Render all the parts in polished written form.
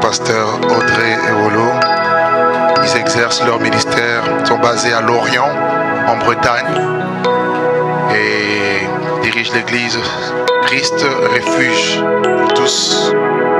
pasteur Audrey et Olo. Ils exercent leur ministère, sont basés à Lorient, en Bretagne, et dirigent l'église Christ Refuge pour tous.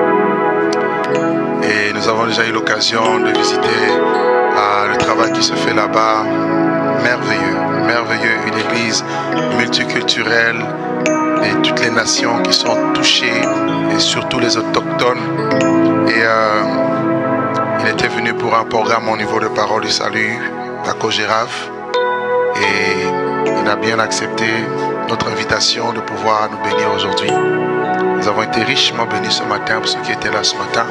Et nous avons déjà eu l'occasion de visiter le travail qui se fait là-bas. Merveilleux, merveilleux, une église multiculturelle et toutes les nations qui sont touchées et surtout les autochtones. Et il était venu pour un programme au niveau de Parole du Salut à Cogéraf et il a bien accepté notre invitation de pouvoir nous bénir aujourd'hui. Nous avons été richement bénis ce matin pour ceux qui étaient là ce matin.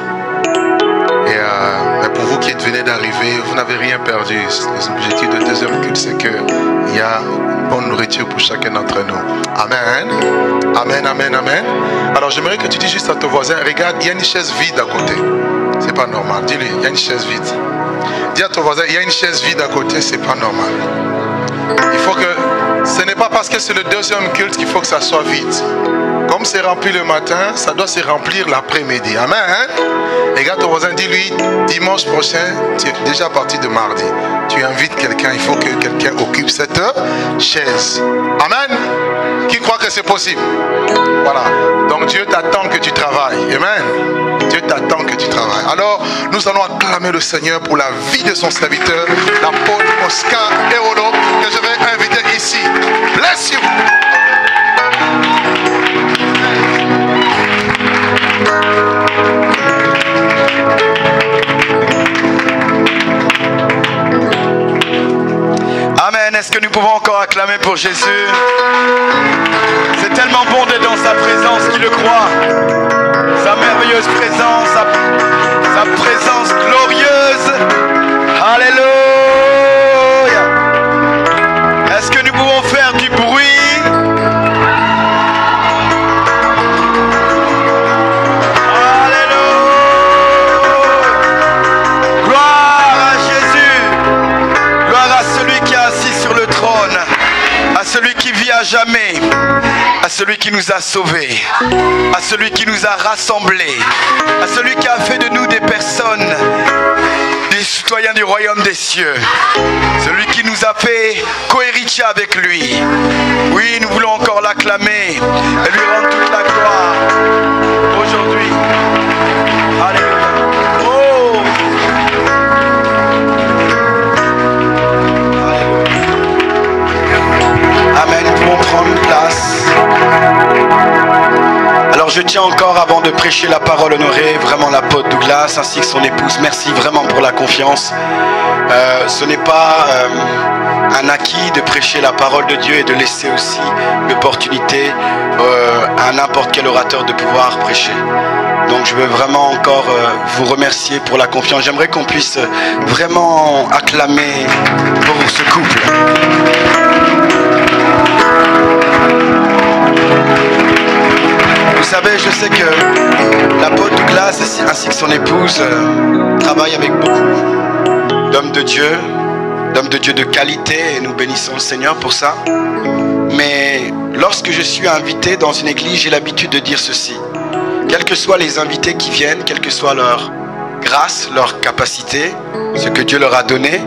Et pour vous qui venez d'arriver, vous n'avez rien perdu. L'objectif de deuxième culte, c'est qu'il y a une bonne nourriture pour chacun d'entre nous. Amen. Amen, amen, amen. Alors j'aimerais que tu dises juste à ton voisin, regarde, il y a une chaise vide à côté. C'est pas normal. Dis-lui, il y a une chaise vide. Dis à ton voisin, il y a une chaise vide à côté, c'est pas normal. Il faut que, ce n'est pas parce que c'est le deuxième culte qu'il faut que ça soit vide. Comme c'est rempli le matin, ça doit se remplir l'après-midi. Amen. Regarde ton voisin, dis-lui, dimanche prochain, tu es déjà parti de mardi. Tu invites quelqu'un, il faut que quelqu'un occupe cette chaise. Amen. Qui croit que c'est possible? Voilà. Donc Dieu t'attend que tu travailles. Amen. Dieu t'attend que tu travailles. Alors, nous allons acclamer le Seigneur pour la vie de son serviteur, l'apôtre Oscar Eolo, que je vais inviter ici. Bless you. Amen. Est-ce que nous pouvons encore acclamer pour Jésus? C'est tellement bon d'être dans sa présence, qui le croit. Sa merveilleuse présence, sa présence glorieuse. Alléluia. Est-ce que nous pouvons faire du bruit? À celui qui vit à jamais, à celui qui nous a sauvés, à celui qui nous a rassemblés, à celui qui a fait de nous des personnes, des citoyens du royaume des cieux, celui qui nous a fait cohéritiers avec lui. Oui, nous voulons encore l'acclamer et lui rendre toute la gloire aujourd'hui. Alléluia. Amen, nous pouvons prendre place. Alors je tiens encore, avant de prêcher la parole, honorer vraiment l'apôtre Douglas ainsi que son épouse. Merci vraiment pour la confiance. Ce n'est pas un acquis de prêcher la parole de Dieu et de laisser aussi l'opportunité à n'importe quel orateur de pouvoir prêcher. Donc je veux vraiment encore vous remercier pour la confiance. J'aimerais qu'on puisse vraiment acclamer pour ce couple. Vous savez, je sais que l'apôtre Douglas ainsi que son épouse travaillent avec beaucoup d'hommes de Dieu de qualité, et nous bénissons le Seigneur pour ça. Mais lorsque je suis invité dans une église, j'ai l'habitude de dire ceci. Quels que soient les invités qui viennent, quelle que soit leur grâce, leur capacité, ce que Dieu leur a donné,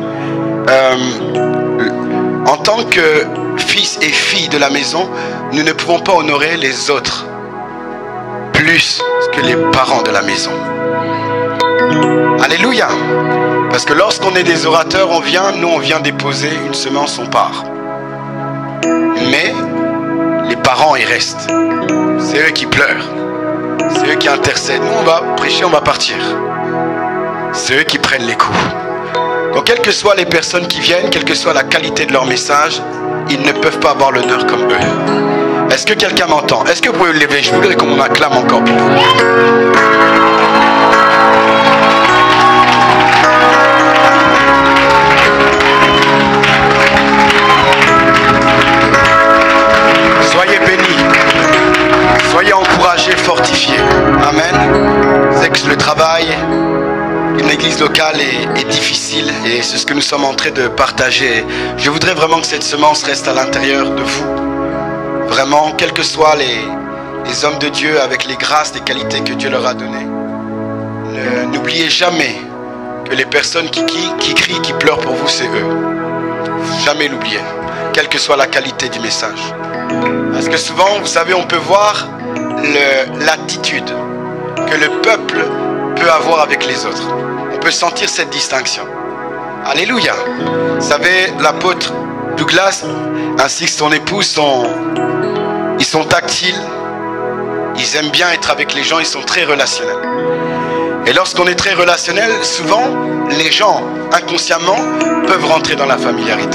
en tant que fils et filles de la maison, nous ne pouvons pas honorer les autres plus que les parents de la maison. Alléluia. Parce que lorsqu'on est des orateurs, on vient déposer une semence, on part. Mais les parents, ils restent. C'est eux qui pleurent. C'est eux qui intercèdent. Nous, on va prêcher, on va partir. C'est eux qui prennent les coups. Donc, quelles que soient les personnes qui viennent, quelle que soit la qualité de leur message, ils ne peuvent pas avoir l'honneur comme eux. Est-ce que quelqu'un m'entend? Est-ce que vous pouvez le lever? Je voudrais qu'on acclame encore plus. Soyez bénis. Soyez encouragés, fortifiés. Amen. C'est que le travail d'une église locale est difficile et c'est ce que nous sommes en train de partager. Je voudrais vraiment que cette semence reste à l'intérieur de vous. Vraiment, quels que soient les hommes de Dieu avec les grâces, les qualités que Dieu leur a données. n'oubliez jamais que les personnes qui crient, qui pleurent pour vous, c'est eux. Jamais l'oublier, quelle que soit la qualité du message. Parce que souvent, vous savez, on peut voir l'attitude que le peuple peut avoir avec les autres. On peut sentir cette distinction. Alléluia. Vous savez, l'apôtre Douglas ainsi que son épouse ils sont tactiles. Ils aiment bien être avec les gens, ils sont très relationnels. Et lorsqu'on est très relationnel, souvent, les gens, inconsciemment, peuvent rentrer dans la familiarité.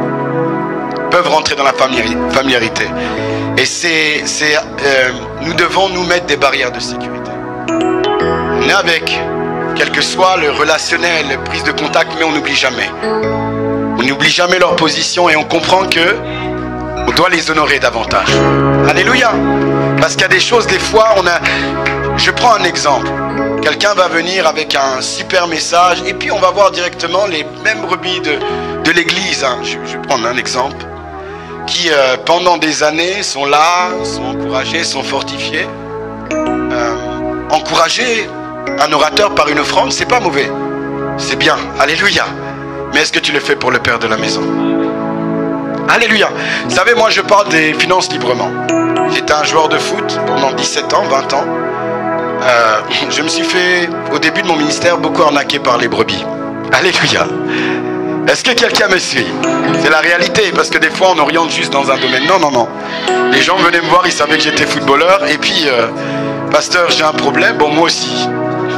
Et nous devons nous mettre des barrières de sécurité. On est avec, quel que soit le relationnel, la prise de contact, mais on n'oublie jamais. On n'oublie jamais leur position et on comprend que on doit les honorer davantage. Alléluia. Parce qu'il y a des choses, des fois, je prends un exemple. Quelqu'un va venir avec un super message et puis on va voir directement les mêmes brebis de l'église. Hein. Je vais prendre un exemple. Qui pendant des années sont là, sont encouragés, sont fortifiés. Encourager un orateur par une offrande, c'est pas mauvais. C'est bien. Alléluia. Mais est-ce que tu le fais pour le Père de la maison? Alléluia. Vous savez, moi je parle des finances librement. J'étais un joueur de foot pendant 17 ans, 20 ans. Je me suis fait, au début de mon ministère, beaucoup arnaquer par les brebis. Alléluia. Est-ce que quelqu'un me suit? C'est la réalité, parce que des fois on oriente juste dans un domaine. Non, non, non. Les gens venaient me voir, ils savaient que j'étais footballeur. Et puis, pasteur, j'ai un problème. Bon, moi aussi.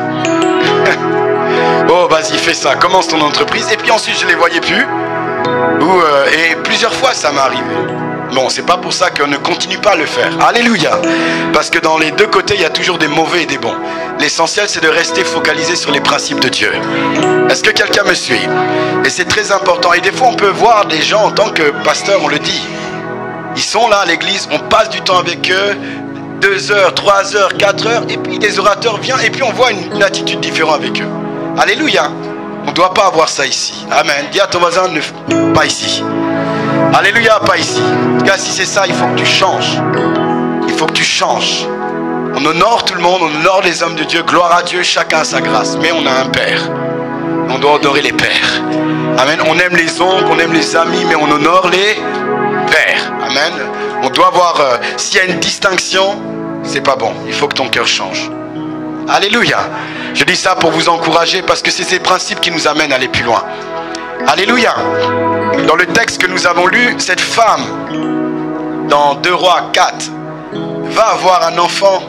Oh, vas-y, fais ça. Commence ton entreprise. Et puis ensuite, je les voyais plus. Et plusieurs fois, ça m'est arrivé. Bon, c'est pas pour ça qu'on ne continue pas à le faire. Alléluia. Parce que dans les deux côtés, il y a toujours des mauvais et des bons. L'essentiel, c'est de rester focalisé sur les principes de Dieu. Est-ce que quelqu'un me suit? Et c'est très important. Et des fois, on peut voir des gens en tant que pasteur, on le dit. Ils sont là à l'église, on passe du temps avec eux, 2 heures, 3 heures, 4 heures, et puis des orateurs viennent, et puis on voit une attitude différente avec eux. Alléluia. On ne doit pas avoir ça ici. Amen. Dis à ton voisin, pas ici. Alléluia, pas ici. En tout cas, si c'est ça, il faut que tu changes. Il faut que tu changes. On honore tout le monde, on honore les hommes de Dieu. Gloire à Dieu, chacun a sa grâce. Mais on a un Père. On doit honorer les pères. Amen. On aime les oncles, on aime les amis, mais on honore les pères. Amen. On doit voir, s'il y a une distinction, c'est pas bon. Il faut que ton cœur change. Alléluia. Je dis ça pour vous encourager parce que c'est ces principes qui nous amènent à aller plus loin. Alléluia. Dans le texte que nous avons lu, cette femme, dans 2 Rois 4, va avoir un enfant.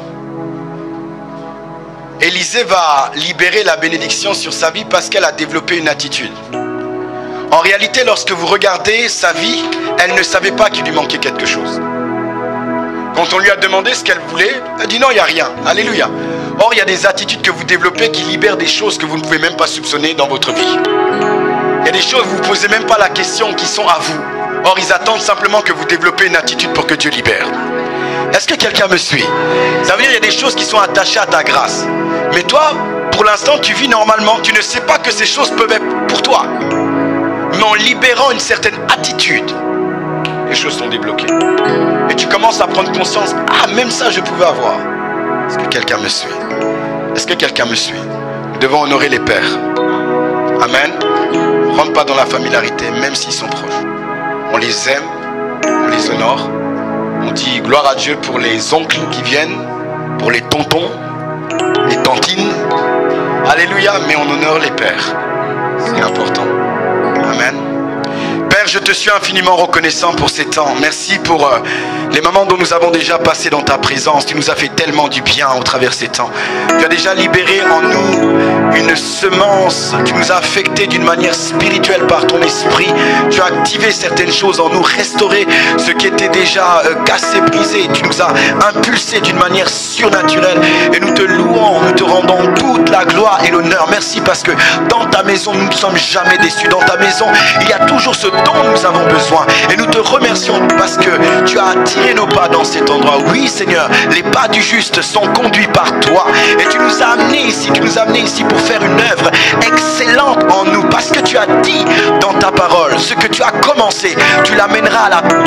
Élisée va libérer la bénédiction sur sa vie parce qu'elle a développé une attitude. En réalité, lorsque vous regardez sa vie, elle ne savait pas qu'il lui manquait quelque chose. Quand on lui a demandé ce qu'elle voulait, elle dit non, il n'y a rien. Alléluia. Or, il y a des attitudes que vous développez qui libèrent des choses que vous ne pouvez même pas soupçonner dans votre vie. Il y a des choses, vous ne vous posez même pas la question, qui sont à vous. Or, ils attendent simplement que vous développez une attitude pour que Dieu libère. Est-ce que quelqu'un me suit? Ça veut dire qu'il y a des choses qui sont attachées à ta grâce. Mais toi, pour l'instant, tu vis normalement. Tu ne sais pas que ces choses peuvent être pour toi. Mais en libérant une certaine attitude, les choses sont débloquées. Et tu commences à prendre conscience. Ah, même ça, je pouvais avoir. Est-ce que quelqu'un me suit? Est-ce que quelqu'un me suit? Nous devons honorer les pères. Amen. On ne rentre pas dans la familiarité, même s'ils sont proches. On les aime, on les honore. On dit gloire à Dieu pour les oncles qui viennent, pour les tontons, les tantines. Alléluia, mais on honore les pères. C'est important. Amen. Père, je te suis infiniment reconnaissant pour ces temps. Merci pour les moments dont nous avons déjà passé dans ta présence. Tu nous as fait tellement du bien au travers de ces temps. Tu as déjà libéré en nous une semence. Tu nous as affectés d'une manière spirituelle par ton esprit. Tu as activé certaines choses en nous, restauré ce qui était déjà cassé, brisé. Tu nous as impulsé d'une manière surnaturelle. Et nous te louons, nous te rendons toute la gloire et l'honneur. Merci parce que dans ta maison, nous ne sommes jamais déçus. Dans ta maison, il y a toujours ce dont nous avons besoin. Et nous te remercions parce que tu as attiré nos pas dans cet endroit. Oui, Seigneur, les pas du juste sont conduits par toi. Et tu nous as amenés ici, pour faire une œuvre excellente en nous. Parce que tu as dit dans ta parole, ce que tu as commencé, tu l'amèneras à la perfection.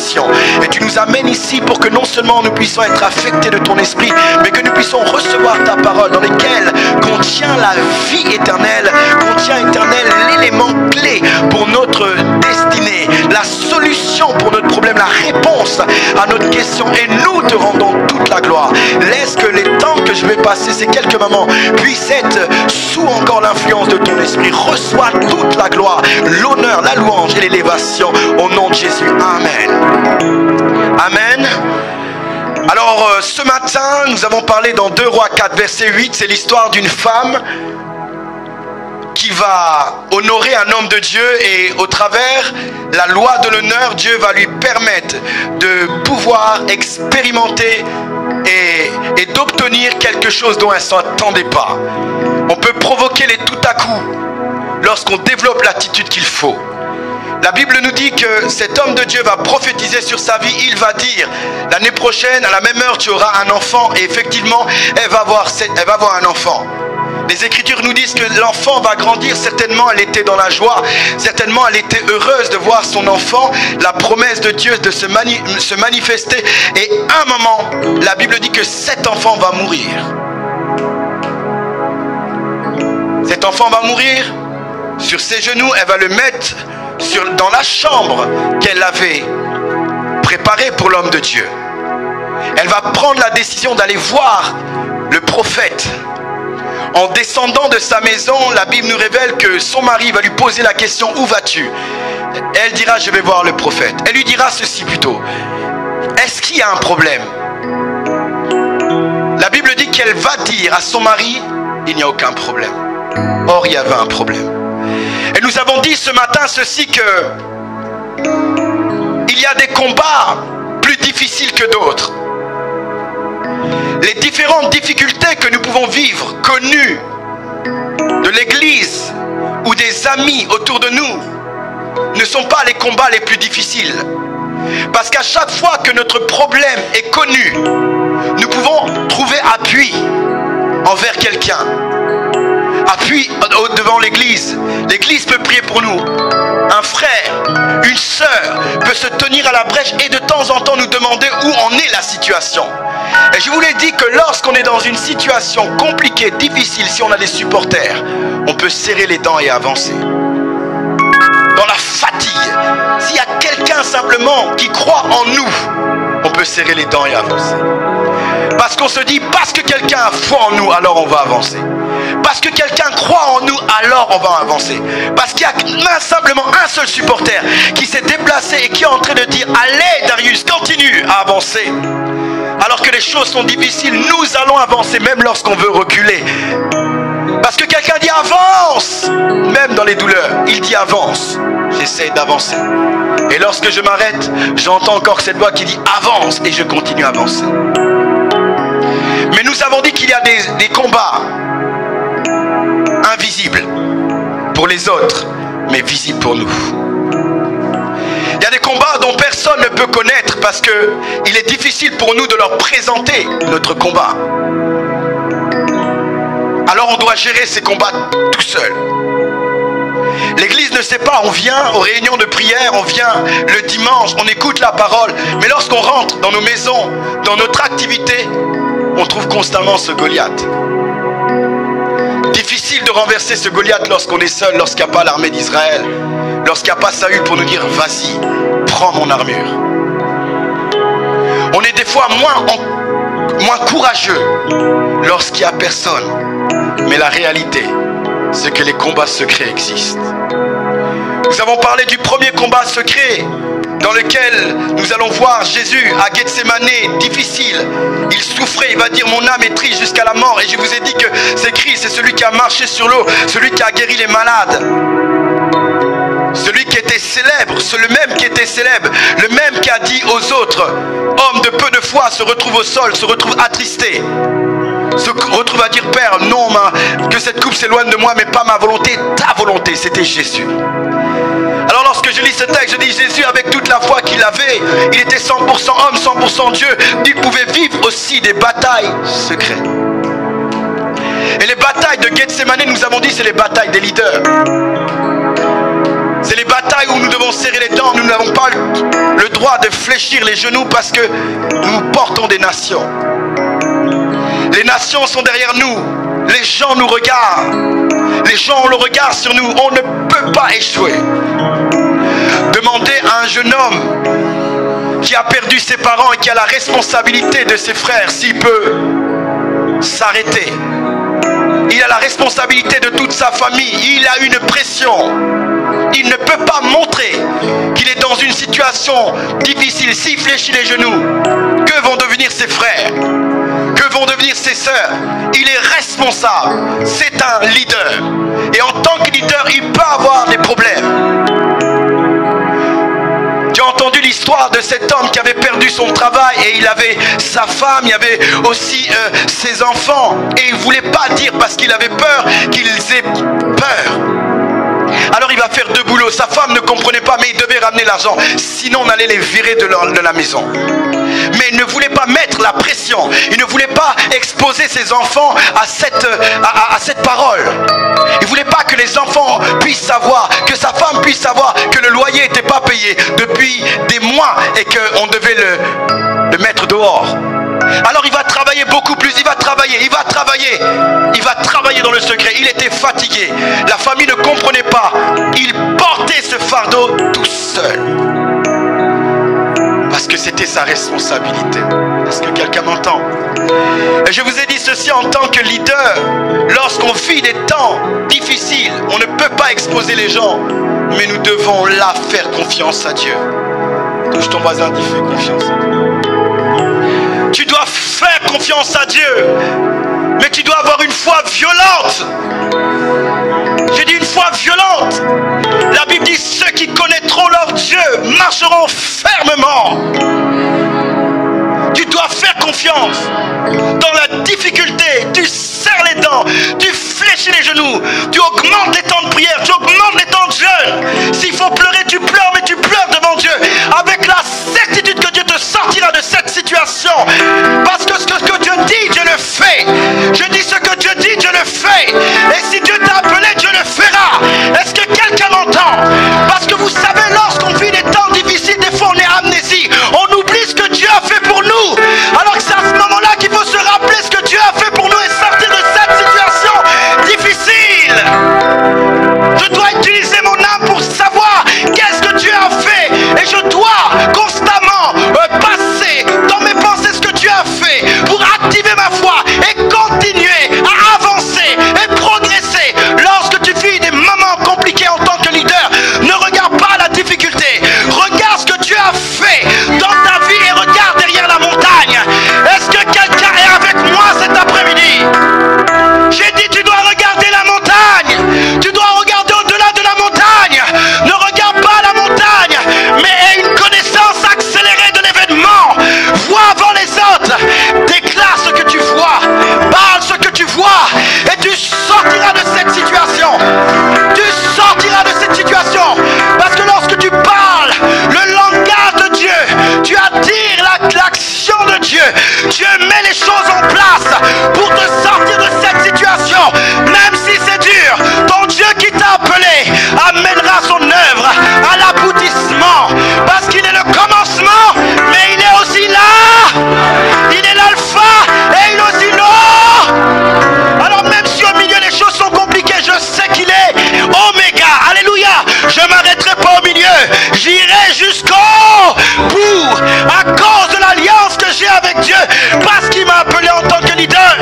élévation. Et tu nous amènes ici pour que non seulement nous puissions être affectés de ton esprit, mais que nous puissions recevoir ta parole dans laquelle contient la vie éternelle, contient éternel l'élément clé pour notre destinée, la solution pour notre problème, la réponse à notre question. Et nous te rendons toute la gloire. Laisse que les temps que je vais passer, ces quelques moments, puissent être sous encore l'influence de ton esprit. Reçois toute la gloire, l'honneur, la louange et l'élévation au nom de Jésus. Amen. Amen. Alors ce matin, nous avons parlé dans 2 Rois 4, verset 8, c'est l'histoire d'une femme qui va honorer un homme de Dieu, et au travers la loi de l'honneur, Dieu va lui permettre de pouvoir expérimenter et d'obtenir quelque chose dont elle ne s'attendait pas. On peut provoquer les tout à coup lorsqu'on développe l'attitude qu'il faut. La Bible nous dit que cet homme de Dieu va prophétiser sur sa vie. Il va dire, l'année prochaine, à la même heure, tu auras un enfant. Et effectivement, elle va avoir un enfant. Les Écritures nous disent que l'enfant va grandir. Certainement, elle était dans la joie. Certainement, elle était heureuse de voir son enfant. La promesse de Dieu de se manifester. Et à un moment, la Bible dit que cet enfant va mourir. Cet enfant va mourir. Sur ses genoux, elle va le mettre dans la chambre qu'elle avait préparée pour l'homme de Dieu. Elle va prendre la décision d'aller voir le prophète. En descendant de sa maison, la Bible nous révèle que son mari va lui poser la question, où vas-tu? Elle dira, je vais voir le prophète. Elle lui dira ceci plutôt, est-ce qu'il y a un problème? La Bible dit qu'elle va dire à son mari, il n'y a aucun problème. Or, il y avait un problème. Et nous avons dit ce matin ceci, que il y a des combats plus difficiles que d'autres. Les différentes difficultés que nous pouvons vivre, connues de l'Église ou des amis autour de nous, ne sont pas les combats les plus difficiles. Parce qu'à chaque fois que notre problème est connu, nous pouvons trouver appui envers quelqu'un. Appui devant l'église. L'église peut prier pour nous. Un frère, une sœur peut se tenir à la brèche et de temps en temps nous demander où en est la situation. Et je vous l'ai dit que lorsqu'on est dans une situation compliquée, difficile, si on a des supporters, on peut serrer les dents et avancer. Dans la fatigue, s'il y a quelqu'un simplement qui croit en nous, on peut serrer les dents et avancer. Parce qu'on se dit, parce que quelqu'un a foi en nous, alors on va avancer. Parce que quelqu'un croit en nous, alors on va avancer. Parce qu'il y a simplement un seul supporter qui s'est déplacé et qui est en train de dire, allez Darius, continue à avancer. Alors que les choses sont difficiles, nous allons avancer même lorsqu'on veut reculer. Parce que quelqu'un dit avance, même dans les douleurs, il dit avance. J'essaie d'avancer. Et lorsque je m'arrête, j'entends encore cette voix qui dit avance, et je continue à avancer. Mais nous avons dit qu'il y a des combats invisibles pour les autres, mais visibles pour nous. Il y a des combats dont personne ne peut connaître parce qu'il est difficile pour nous de leur présenter notre combat. Alors on doit gérer ces combats tout seul. L'église ne sait pas, on vient aux réunions de prière, on vient le dimanche, on écoute la parole, mais lorsqu'on rentre dans nos maisons, dans notre activité, on trouve constamment ce Goliath. Difficile de renverser ce Goliath lorsqu'on est seul, lorsqu'il n'y a pas l'armée d'Israël, lorsqu'il n'y a pas Saül pour nous dire vas-y, prends mon armure. On est des fois moins courageux lorsqu'il n'y a personne. Mais la réalité, c'est que les combats secrets existent. Nous avons parlé du premier combat secret dans lequel nous allons voir Jésus à Gethsémanée, difficile. Il souffrait, il va dire mon âme est triste jusqu'à la mort. Et je vous ai dit que c'est Christ, c'est celui qui a marché sur l'eau, celui qui a guéri les malades. Celui qui était célèbre, c'est le même qui était célèbre, le même qui a dit aux autres, homme de peu de foi se retrouve au sol, se retrouve attristé. Se retrouve à dire Père, non, que cette coupe s'éloigne de moi, mais pas ma volonté, ta volonté. C'était Jésus. Alors lorsque je lis ce texte, je dis Jésus, avec toute la foi qu'il avait, il était 100% homme, 100% Dieu. Il pouvait vivre aussi des batailles secrètes. Et les batailles de Gethsémanée, nous avons dit, c'est les batailles des leaders. C'est les batailles où nous devons devons serrer les dents, nous n'avons pas le droit de fléchir les genoux parce que nous portons des nations. Les nations sont derrière nous. Les gens nous regardent. Les gens ont le regard sur nous. On ne peut pas échouer. Demandez à un jeune homme qui a perdu ses parents et qui a la responsabilité de ses frères s'il peut s'arrêter. Il a la responsabilité de toute sa famille. Il a une pression. Il ne peut pas montrer qu'il est dans une situation difficile. S'il fléchit les genoux, que vont devenir ses frères? Que vont devenir ses sœurs? Il est responsable. C'est un leader. Et en tant que leader, il peut avoir des problèmes. Tu as entendu l'histoire de cet homme qui avait perdu son travail et il avait sa femme, il y avait aussi ses enfants. Et il ne voulait pas dire parce qu'il avait peur qu'ils aient peur. Alors il va faire deux boulots. Sa femme ne comprenait pas, mais il devait ramener l'argent. Sinon on allait les virer de la maison. Mais il ne voulait pas mettre la pression. Il ne voulait pas exposer ses enfants à cette parole. Il ne voulait pas que les enfants puissent savoir, que sa femme puisse savoir que le loyer n'était pas payé depuis des mois et qu'on devait le mettre dehors. Alors il va travailler beaucoup plus, il va travailler dans le secret. Il était fatigué, la famille ne comprenait pas. Il portait ce fardeau tout seul. Parce que c'était sa responsabilité. Est-ce que quelqu'un m'entend? Et je vous ai dit ceci en tant que leader. Lorsqu'on vit des temps difficiles, on ne peut pas exposer les gens, mais nous devons là faire confiance à Dieu. Touche ton voisin, dis fais confiance à Dieu. Tu dois faire confiance à Dieu, mais tu dois avoir une foi violente. J'ai dit une foi violente. La Bible dit ceux qui connaîtront leur Dieu marcheront fermement. Tu dois faire confiance. Dans la difficulté, tu serres les dents, tu fléchis les genoux, tu augmentes les temps de prière, tu augmentes les temps de jeûne. S'il faut pleurer, tu pleures, mais tu pleures devant Dieu avec la certitude que Dieu te sortira de cette situation. Parce que ce que Dieu dit, Dieu le fait. Je dis ce que Dieu dit, Dieu le fait. Et si Dieu t'a appelé, Dieu le fera. Est-ce que quelqu'un m'entend? Parce que vous savez, lorsqu'on vit des temps difficiles, des fois on est amnésie. On oublie ce que Dieu a fait pour nous. Alors que c'est à ce moment-là qu'il faut se rappeler ce que Dieu a fait pour nous et sortir de cette situation difficile. Je dois utiliser mon âme pour savoir qu'est-ce que Dieu a fait. Et je dois constamment passer dans mes pensées ce que Dieu a fait pour activer ma foi et continuer à avancer et progresser. Lorsque tu vis des moments compliqués en tant que leader, ne regarde pas la difficulté. Regarde ce que Dieu a fait dans ta vie et regarde derrière la montagne. Est-ce que quelqu'un est avec moi cet après-midi? J'ai dit tu dois regarder la montagne. Tu dois regarder au-delà de la montagne. Ne regarde pas la montagne, mais aie une connaissance accélérée de l'événement. Vois avant les autres. Déclare ce que tu vois. Parle ce que tu vois. Et tu sortiras de cette situation. Tu sortiras de cette situation. Parce que lorsque tu parles le langage de Dieu, tu attires l'action de Dieu. Dieu met les choses en place pour te sortir de cette situation. Même si c'est dur, ton Dieu qui t'a appelé amènera son œuvre à l'aboutissement. Parce qu'il est le commencement, mais il est aussi là. Il est l'alpha et il est aussi l'o. Alors même si au milieu les choses sont compliquées, je sais qu'il est oméga. Alléluia. Je ne m'arrêterai pas au milieu. J'irai jusqu'au bout à cause de l'alliance que j'ai avec Dieu. Parce qu'il m'a appelé en tant que leader.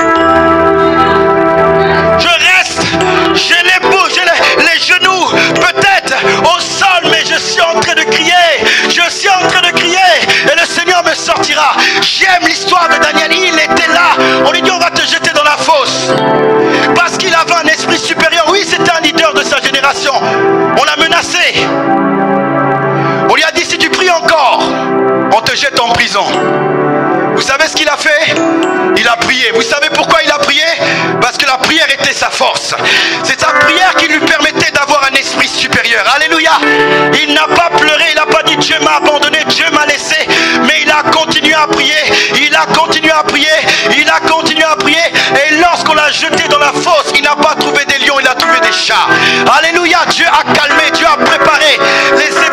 Je reste, j'ai les genoux peut-être au sol, mais je suis en train de crier. Je suis en train de crier et le Seigneur me sortira. J'aime l'histoire de Daniel. Il était là. On lui dit on va te jeter dans la fosse. Parce qu'il avait un esprit supérieur. Oui, c'était un leader de sa génération. On l'a menacé. On lui a dit si tu pries encore, on te jette en prison. Vous savez ce qu'il a fait? Il a prié. Vous savez pourquoi il a prié? Parce que la prière était sa force. C'est sa prière qui lui permettait d'avoir un esprit supérieur. Alléluia. Il n'a pas pleuré, il n'a pas dit Dieu m'a abandonné, Dieu m'a laissé. Mais il a continué à prier. Il a continué à prier. Il a continué à prier. Et lorsqu'on l'a jeté dans la fosse, il n'a pas trouvé des lions, il a trouvé des chats. Alléluia. Dieu a calmé, Dieu a préparé les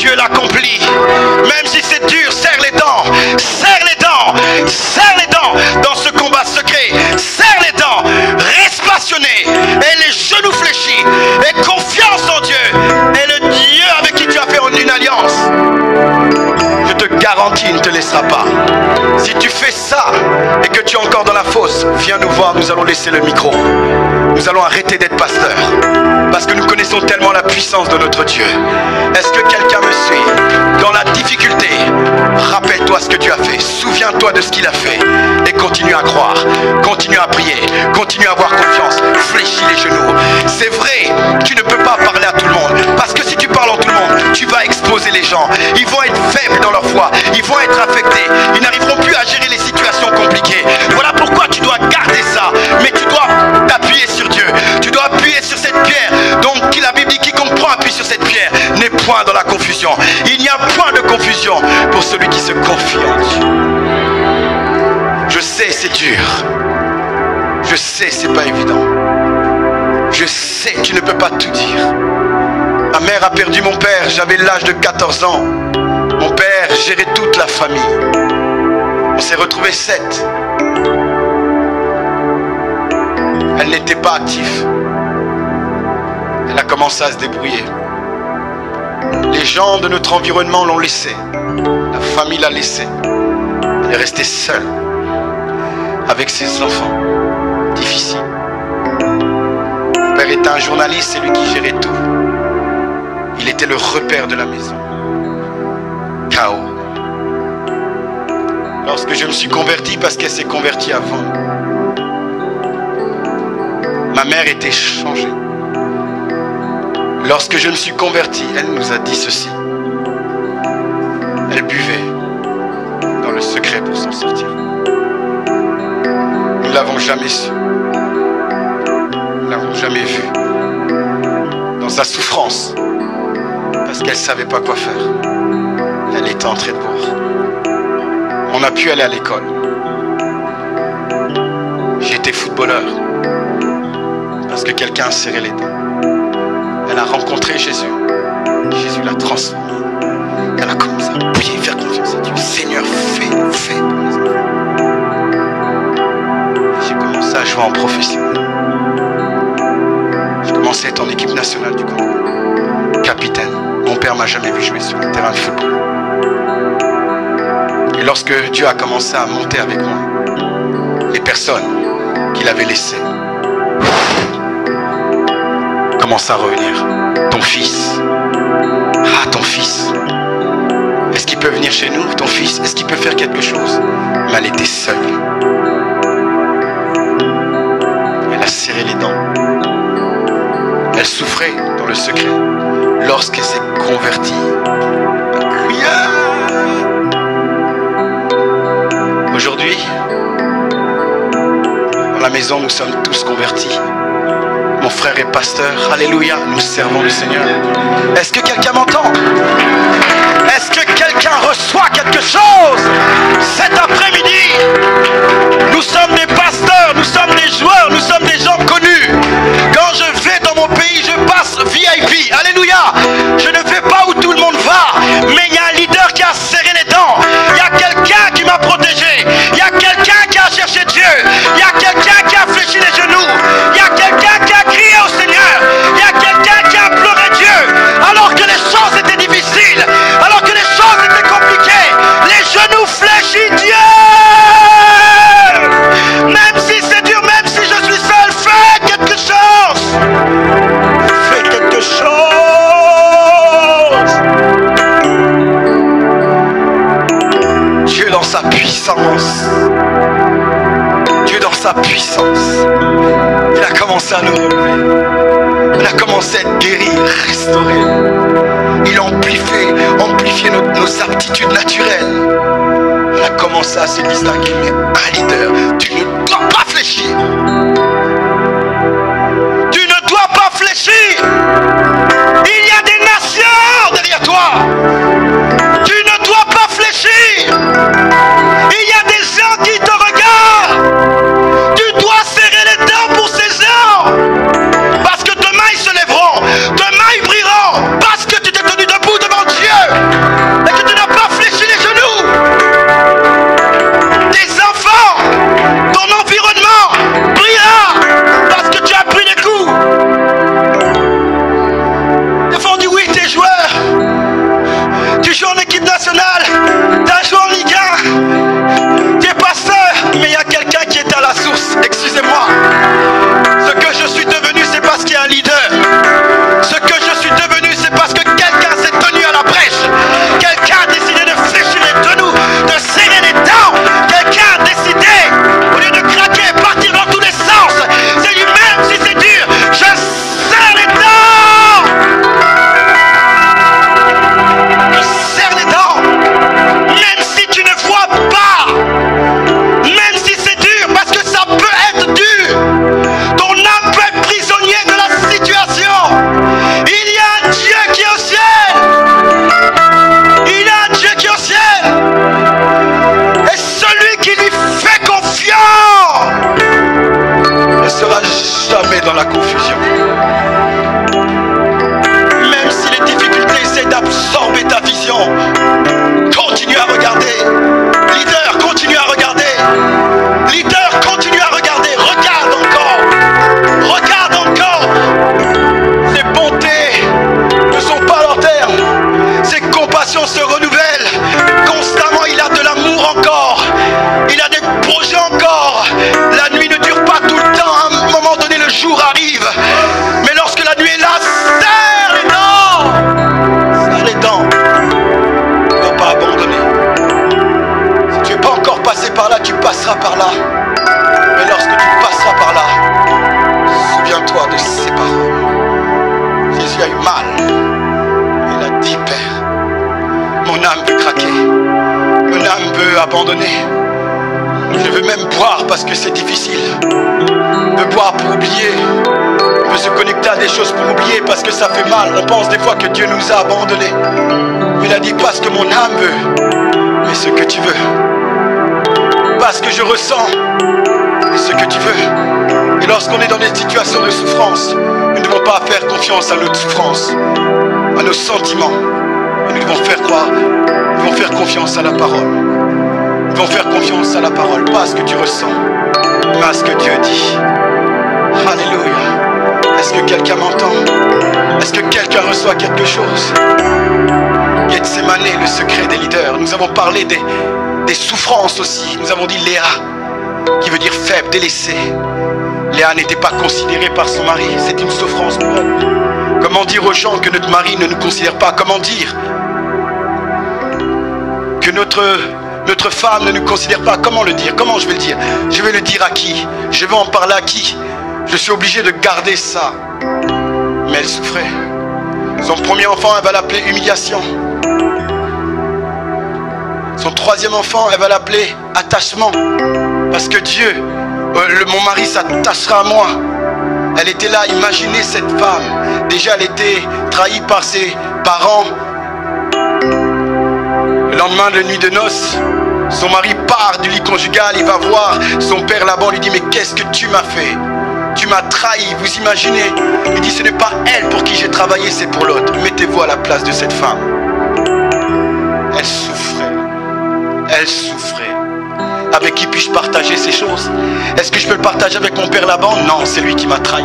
Dieu l'accomplit. Même si c'est dur, serre les dents. Serre les dents. Serre les dents dans ce combat secret. Serre les dents. Reste passionné. Et les genoux fléchis. Et confiance en Dieu. Et le Dieu avec qui tu as fait une alliance, je te garantis, il ne te laissera pas. Si tu fais ça et que tu es encore dans la fosse, viens nous voir, nous allons laisser le micro. Nous allons arrêter d'être pasteurs. Parce que nous connaissons tellement la puissance de notre Dieu. Est-ce que quelqu'un me suit? Dans la difficulté, rappelle-toi ce que tu as fait. Souviens-toi de ce qu'il a fait. Et continue à croire. Continue à prier. Continue à avoir confiance. Fléchis les genoux. C'est vrai, tu ne peux pas parler à tout le monde. Parce que si tu parles à tout le monde, tu vas exposer les gens. Ils vont être faibles dans leur foi. Ils vont être affectés. Ils n'arriveront plus à gérer les situations compliquées. Voilà pourquoi tu dois garder ça. Mais tu dois t'appuyer sur Dieu. Tu dois appuyer sur cette pierre. Donc la Bible dit quiconque prend appui sur cette pierre n'est point dans la confusion. Il n'y a point de confusion pour celui qui se confie en Dieu. Je sais c'est dur. Je sais c'est pas évident. Je sais tu ne peux pas tout dire. Ma mère a perdu mon père, j'avais l'âge de 14 ans. Mon père gérait toute la famille. On s'est retrouvés 7. Elle n'était pas active. Elle a commencé à se débrouiller. Les gens de notre environnement l'ont laissée. La famille l'a laissée. Elle est restée seule avec ses enfants. Difficile. Mon père était un journaliste, c'est lui qui gérait tout. Il était le repère de la maison. Chaos. Lorsque je me suis converti, parce qu'elle s'est convertie avant, ma mère était changée. Lorsque je me suis converti, elle nous a dit ceci. Elle buvait dans le secret pour s'en sortir. Nous ne l'avons jamais su. Nous ne l'avons jamais vue. Dans sa souffrance. Parce qu'elle ne savait pas quoi faire. Elle était en train de boire. On a pu aller à l'école. J'étais footballeur. Parce que quelqu'un a serré les dents. Elle a rencontré Jésus. Jésus l'a transformé. Elle a commencé à prier, faire confiance à Dieu. Seigneur, fais pour mes enfants. J'ai commencé à jouer en professionnel. J'ai commencé à être en équipe nationale du Congo. Capitaine. Mon père m'a jamais vu jouer sur un terrain de football. Et lorsque Dieu a commencé à monter avec moi, les personnes qu'il avait laissées commencent à revenir. Ton fils. Ah, ton fils. Est-ce qu'il peut venir chez nous, ton fils? Est-ce qu'il peut faire quelque chose? Mais elle était seule. Elle a serré les dents. Elle souffrait dans le secret. Lorsqu'elle s'est convertie, aujourd'hui, dans la maison, nous sommes tous convertis. Mon frère est pasteur. Alléluia, nous servons le Seigneur. Est-ce que quelqu'un m'entend? Est-ce que quelqu'un reçoit quelque chose cet après-midi? Nous sommes des pasteurs, nous sommes des joueurs, nous sommes des gens connus. Quand je vais dans mon pays, je passe VIP. Alléluia. Je ne vais pas où tout le monde va, mais il y a un leader qui a serré les dents. Il y a quelqu'un qui m'a protégé. Il y a quelqu'un qui a cherché Dieu. Il y a quelqu'un qui a fléchi les genoux. Il y a quelqu'un qui a crié au Seigneur. Il y a quelqu'un qui a pleuré Dieu. Alors que les choses étaient difficiles, alors que les choses étaient compliquées, les genoux fléchis Dieu. Même si c'est dur, même si je suis seul, fais quelque chose. Fais quelque chose. Dieu dans sa puissance. Dieu dans sa puissance. Il a commencé à nous relever. Il a commencé à être guéri, restauré. Il a amplifié nos aptitudes naturelles. Il a commencé à se distinguer. Mais un leader, tu ne dois pas fléchir. Tu ne dois pas fléchir. Il y a des nations derrière toi. Tu ne dois pas fléchir. Il y a des gens qui te regardent. Tu dois serrer les dents pour ces gens. Parce que demain ils se lèveront. Demain ils brilleront. Parce que tu t'es tenu debout devant Dieu. veux abandonner. Je veux même boire parce que c'est difficile. Je veux boire pour oublier. On veut se connecter à des choses pour oublier parce que ça fait mal. On pense des fois que Dieu nous a abandonnés. Mais il a dit pas ce que mon âme veut, mais ce que tu veux. Pas ce que je ressens, mais ce que tu veux. Et lorsqu'on est dans des situations de souffrance, nous ne devons pas faire confiance à notre souffrance, à nos sentiments. Mais nous devons faire quoi? Nous devons faire confiance à la parole. Nous devons faire confiance à la parole, pas à ce que tu ressens, mais à ce que Dieu dit. Alléluia. Est-ce que quelqu'un m'entend? Est-ce que quelqu'un reçoit quelque chose? Gethsemane, le secret des leaders. Nous avons parlé des souffrances aussi. Nous avons dit Léa, qui veut dire faible, délaissée. Léa n'était pas considérée par son mari. C'est une souffrance pour elle. Comment dire aux gens que notre mari ne nous considère pas? Comment dire que notre femme ne nous considère pas? Comment le dire? Comment je vais le dire? Je vais le dire à qui? Je vais en parler à qui? Je suis obligé de garder ça. Mais elle souffrait. Son premier enfant, elle va l'appeler humiliation. Son troisième enfant, elle va l'appeler attachement. Parce que Dieu, mon mari s'attachera à moi. Elle était là, imaginez cette femme. Déjà, elle était trahie par ses parents. Le lendemain de nuit de noces, son mari part du lit conjugal. Il va voir son père là-bas. Lui dit, mais qu'est-ce que tu m'as fait? Tu m'as trahi, vous imaginez? Il dit, ce n'est pas elle pour qui j'ai travaillé, c'est pour l'autre. Mettez-vous à la place de cette femme. Elle souffrait. Elle souffrait. Avec qui puis-je partager ces choses? Est-ce que je peux le partager avec mon père là-bas? Non, c'est lui qui m'a trahi.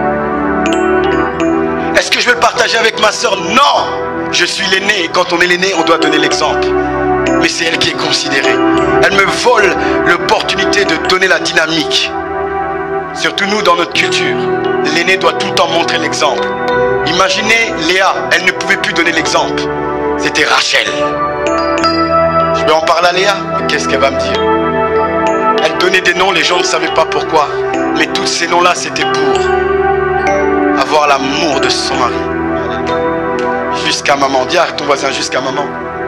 Est-ce que je veux le partager avec ma soeur? Non, je suis l'aîné. Et quand on est l'aîné, on doit donner l'exemple. Mais c'est elle qui est considérée. Elle me vole l'opportunité de donner la dynamique. Surtout nous dans notre culture, l'aîné doit tout le temps montrer l'exemple. Imaginez Léa, elle ne pouvait plus donner l'exemple. C'était Rachel. Je vais en parler à Léa, qu'est-ce qu'elle va me dire? Elle donnait des noms, les gens ne savaient pas pourquoi. Mais tous ces noms-là, c'était pour avoir l'amour de son mari. Jusqu'à maman, dis à ton voisin, jusqu'à maman.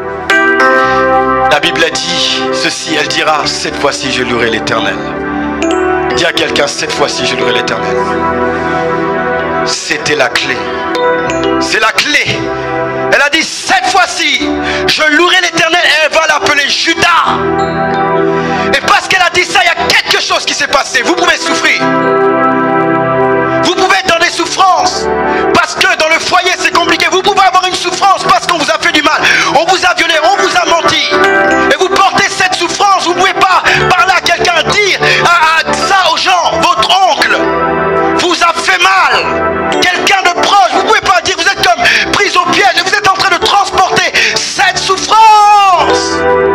La Bible a dit ceci, elle dira, cette fois-ci je louerai l'Éternel. Dis à quelqu'un, cette fois-ci je louerai l'Éternel. C'était la clé. C'est la clé. Elle a dit, cette fois-ci je louerai l'Éternel. Et elle va l'appeler Judas. Et parce qu'elle a dit ça, il y a quelque chose qui s'est passé. Vous pouvez souffrir. Vous pouvez être dans des souffrances. Parce que dans le foyer c'est compliqué. Vous pouvez avoir une souffrance parce qu'on vous a fait du mal. On vous a violé, on vous a menti. Et vous portez cette souffrance. Vous ne pouvez pas parler à quelqu'un, dire ça aux gens. Votre oncle vous a fait mal. Quelqu'un de proche, vous ne pouvez pas dire, vous êtes comme prise au piège et vous êtes en train de transporter cette souffrance.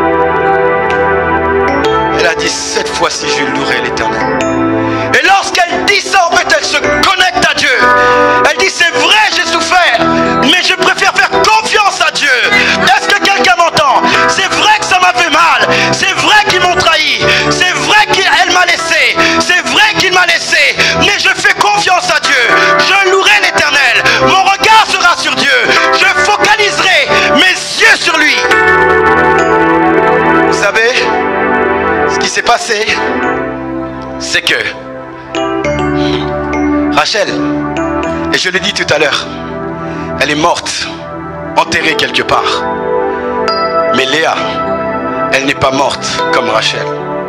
Elle a dit, cette fois-ci je louerai l'Éternel. Et lorsqu'elle dit ça, en fait, elle se connecte à Dieu. Elle dit, c'est vrai, j'ai souffert, mais je préfère faire confiance à Dieu. Est-ce que quelqu'un m'entend? C'est vrai que ça m'a fait mal. C'est vrai qu'ils m'ont trahi. C'est vrai qu'elle m'a laissé. C'est vrai qu'il m'a laissé. Mais je fais confiance à Dieu. Je louerai l'Éternel. Mon regard sera sur Dieu. Je focaliserai mes yeux sur lui. Vous savez, ce qui s'est passé, c'est que Rachel, et je l'ai dit tout à l'heure, elle est morte, enterrée quelque part. Mais Léa, elle n'est pas morte comme Rachel.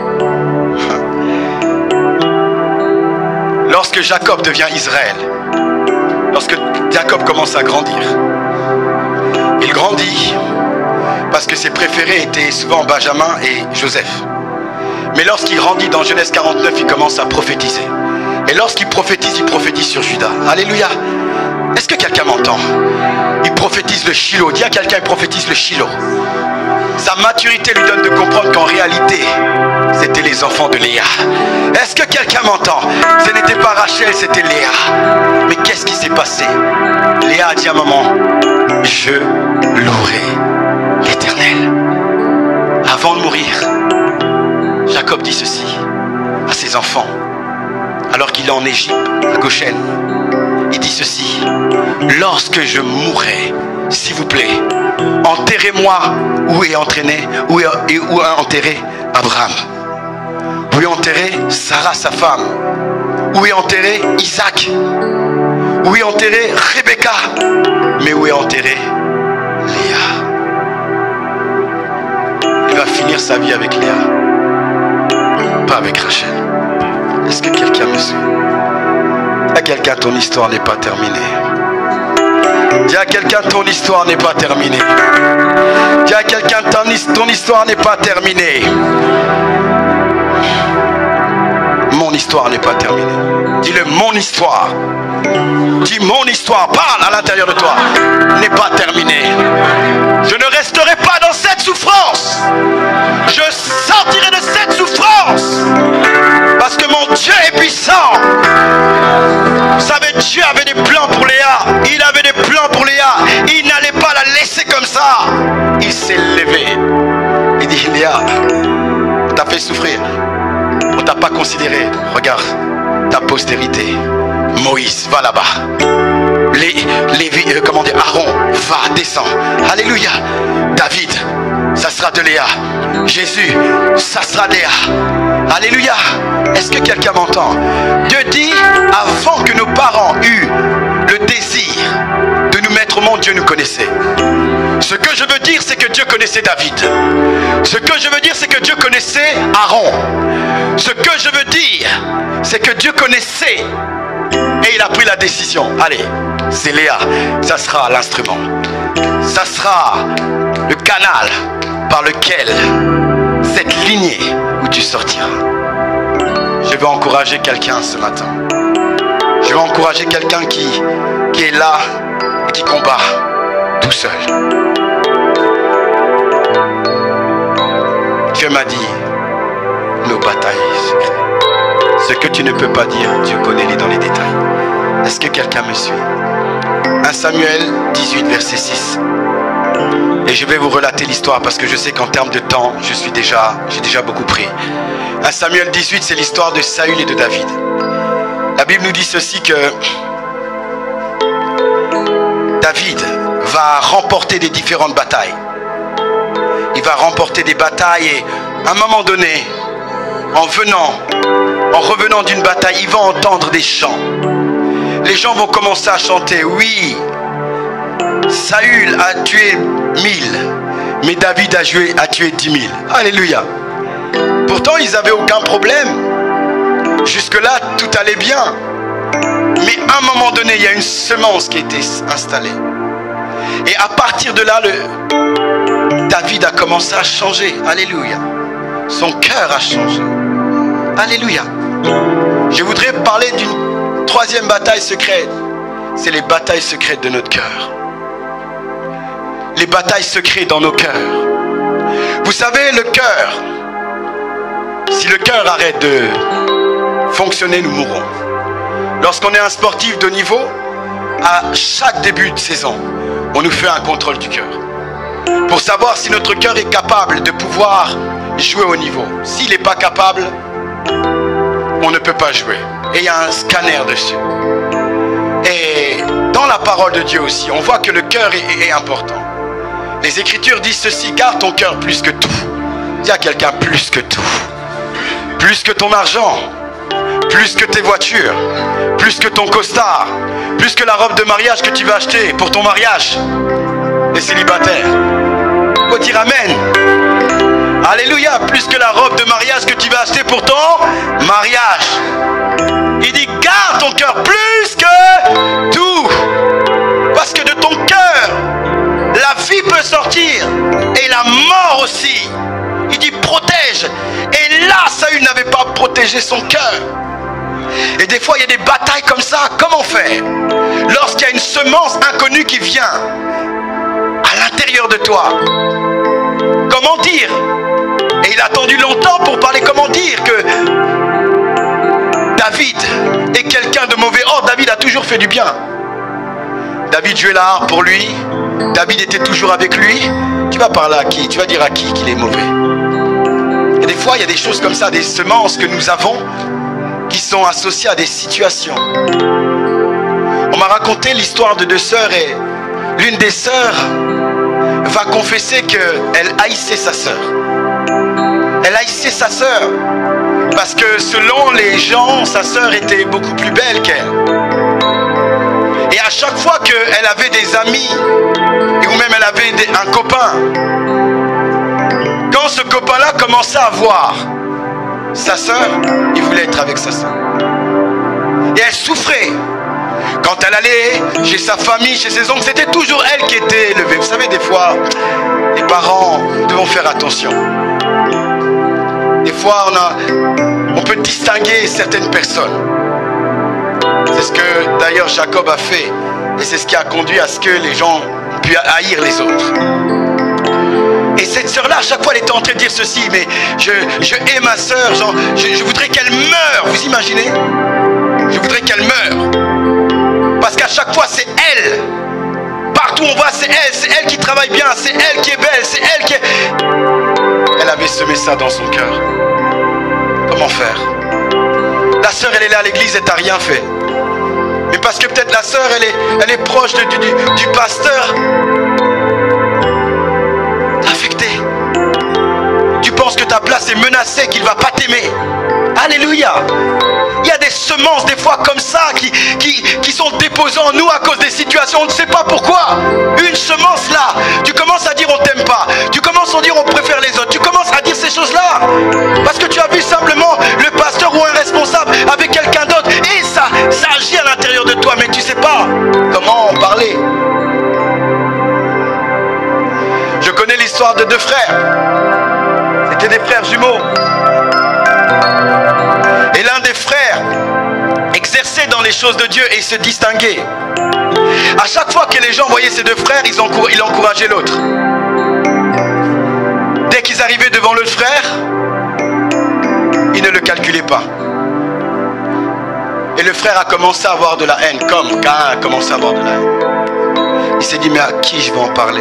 Lorsque Jacob devient Israël, lorsque Jacob commence à grandir, il grandit parce que ses préférés étaient souvent Benjamin et Joseph. Mais lorsqu'il grandit dans Genèse 49, il commence à prophétiser. Et lorsqu'il prophétise sur Judas. Alléluia. Est-ce que quelqu'un m'entend? Il prophétise le Shiloh. Dis à quelqu'un, il prophétise le Shiloh. Sa maturité lui donne de comprendre qu'en réalité, c'était les enfants de Léa. Est-ce que quelqu'un m'entend? Ce n'était pas Rachel, c'était Léa. Mais qu'est-ce qui s'est passé? Léa a dit à maman, je louerai l'Éternel. Avant de mourir, Jacob dit ceci à ses enfants, alors qu'il est en Égypte, à Goshen. il dit ceci: lorsque je mourrai, s'il vous plaît, enterrez-moi où est entraîné, où est enterré Abraham, où est enterré Sarah sa femme, où est enterré Isaac, où est enterré Rebecca, mais où est enterré Léa. Il va finir sa vie avec Léa, pas avec Rachel. Est-ce que quelqu'un me suit? Dis à quelqu'un, ton histoire n'est pas terminée. Dis à quelqu'un, ton histoire n'est pas terminée. Dis à quelqu'un, ton histoire n'est pas terminée. Mon histoire n'est pas terminée. Dis-le, mon histoire. Dis, mon histoire, parle à l'intérieur de toi, n'est pas terminée. Je ne resterai pas dans cette souffrance. Je sortirai de cette souffrance. Parce que mon Dieu est puissant. Vous savez, Dieu avait des plans pour Léa. Il avait des plans pour Léa. Il n'allait pas la laisser comme ça. Il s'est levé. Il dit, Léa, on t'a fait souffrir. On t'a pas considéré. Regarde, ta postérité. Moïse, va là-bas. Comment dire, Aaron, va, descends. Alléluia. David, ça sera de Léa. Jésus, ça sera Léa. Alléluia. Est-ce que quelqu'un m'entend? Dieu dit, avant que nos parents eurent le désir de nous mettre au monde, Dieu nous connaissait. Ce que je veux dire, c'est que Dieu connaissait David. Ce que je veux dire, c'est que Dieu connaissait Aaron. Ce que je veux dire, c'est que Dieu connaissait. Et il a pris la décision. Allez, c'est Léa. Ça sera l'instrument. Ça sera le canal par lequel cette lignée où tu sortiras. Je veux encourager quelqu'un ce matin. Je veux encourager quelqu'un qui est là et qui combat tout seul. Dieu m'a dit, nos batailles secrètes. Ce que tu ne peux pas dire, Dieu connaît-les dans les détails. Est-ce que quelqu'un me suit? 1 Samuel 18, verset 6. Et je vais vous relater l'histoire parce que je sais qu'en termes de temps, j'ai déjà beaucoup pris. 1 Samuel 18, c'est l'histoire de Saül et de David. La Bible nous dit ceci, que David va remporter des différentes batailles. Il va remporter des batailles et à un moment donné, en revenant d'une bataille, il va entendre des chants. Les gens vont commencer à chanter. Oui, Saül a tué 1000, mais David a tué 10 000. Alléluia. Pourtant, ils n'avaient aucun problème. Jusque-là, tout allait bien. Mais à un moment donné, il y a une semence qui a été installée. Et à partir de là, David a commencé à changer. Alléluia. Son cœur a changé. Alléluia. Je voudrais parler d'une troisième bataille secrète. C'est les batailles secrètes de notre cœur. Les batailles secrètes dans nos cœurs. Vous savez, le cœur, si le cœur arrête de fonctionner, nous mourrons. Lorsqu'on est un sportif de niveau, à chaque début de saison, on nous fait un contrôle du cœur. Pour savoir si notre cœur est capable de pouvoir jouer au niveau. S'il n'est pas capable, on ne peut pas jouer. Et il y a un scanner dessus. Et dans la parole de Dieu aussi, on voit que le cœur est important. Les Écritures disent ceci: garde ton cœur plus que tout. Dis à quelqu'un, plus que tout. Plus que ton argent, plus que tes voitures, plus que ton costard, plus que la robe de mariage que tu vas acheter pour ton mariage. Les célibataires, faut dire amen. Alléluia. Plus que la robe de mariage que tu vas acheter pour ton mariage. Il dit, garde ton cœur plus que tout. Parce que de ton cœur, la vie peut sortir et la mort aussi. Il dit, protège. Et là, Saül n'avait pas protégé son cœur. Et des fois, il y a des batailles comme ça. Comment faire? Lorsqu'il y a une semence inconnue qui vient à l'intérieur de toi, comment dire? Et il a attendu longtemps pour parler. Comment dire que David est quelqu'un de mauvais? Or, David a toujours fait du bien. David jouait la harpe pour lui. David était toujours avec lui. Tu vas parler à qui? Tu vas dire à qui qu'il est mauvais? Et des fois, il y a des choses comme ça, des semences que nous avons qui sont associées à des situations. On m'a raconté l'histoire de deux sœurs et l'une des sœurs va confesser qu'elle haïssait sa sœur. Elle haïssait sa sœur parce que selon les gens, sa sœur était beaucoup plus belle qu'elle. Et à chaque fois qu'elle avait des amis, ou même elle avait un copain, quand ce copain-là commençait à voir sa sœur, il voulait être avec sa sœur. Et elle souffrait. Quand elle allait chez sa famille, chez ses oncles, c'était toujours elle qui était élevée. Vous savez, des fois, les parents, nous devons faire attention. Des fois, on peut distinguer certaines personnes. C'est ce que d'ailleurs Jacob a fait. Et c'est ce qui a conduit à ce que les gens puissent haïr les autres. Et cette sœur-là, à chaque fois, elle était en train de dire ceci. Mais je hais ma sœur, je voudrais qu'elle meure. Vous imaginez? Je voudrais qu'elle meure. Parce qu'à chaque fois, c'est elle. Partout où on va, c'est elle qui travaille bien, c'est elle qui est belle, c'est elle qui est... Elle avait semé ça dans son cœur. Comment faire? La sœur, elle est là à l'église et t'as rien fait. Mais parce que peut-être la sœur, elle est proche du pasteur. T'es affecté. Tu penses que ta place est menacée, qu'il ne va pas t'aimer. Alléluia. Il y a des semences des fois comme ça qui sont déposées en nous à cause des situations. On ne sait pas pourquoi. Une semence là, tu commences à dire on t'aime pas. Tu commences à dire on préfère les autres. Tu commences à dire ces choses-là. Parce que tu as vu simplement le pasteur ou un responsable avec quelqu'un d'autre. Et ça agit à l'intérieur de toi. Mais tu ne sais pas comment en parler. Je connais l'histoire de deux frères. C'était des frères jumeaux. Et l'un des frères exerçait dans les choses de Dieu et il se distinguait. À chaque fois que les gens voyaient ces deux frères, il encourageait l'autre. Dès qu'ils arrivaient devant l'autre frère, ils ne le calculaient pas. Et le frère a commencé à avoir de la haine, comme Caïn a commencé à avoir de la haine. Il s'est dit, mais à qui je vais en parler?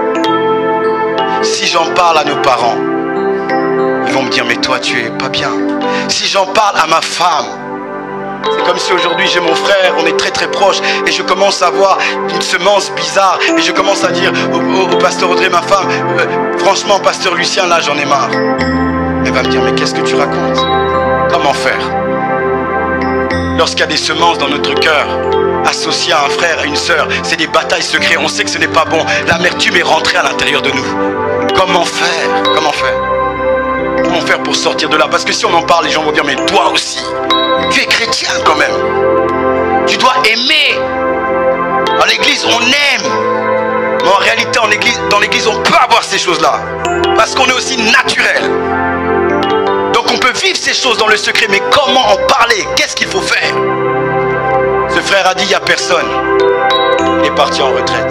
Si j'en parle à nos parents, ils vont me dire, mais toi tu es pas bien. Si j'en parle à ma femme, c'est comme si aujourd'hui j'ai mon frère, on est très très proches, et je commence à voir une semence bizarre, et je commence à dire au pasteur Audrey, ma femme, franchement pasteur Lucien, là j'en ai marre. Elle va me dire, mais qu'est-ce que tu racontes? Comment faire? Lorsqu'il y a des semences dans notre cœur, associées à un frère, à une sœur, c'est des batailles secrètes, on sait que ce n'est pas bon, l'amertume est rentrée à l'intérieur de nous. Comment faire? Comment faire? Comment faire pour sortir de là? Parce que si on en parle, les gens vont dire, mais toi aussi, tu es chrétien quand même. Tu dois aimer. Dans l'église, on aime. Mais en réalité, dans l'église, on peut avoir ces choses-là. Parce qu'on est aussi naturel. Donc on peut vivre ces choses dans le secret, mais comment en parler? Qu'est-ce qu'il faut faire? Ce frère a dit, il n'y a personne. Il est parti en retraite.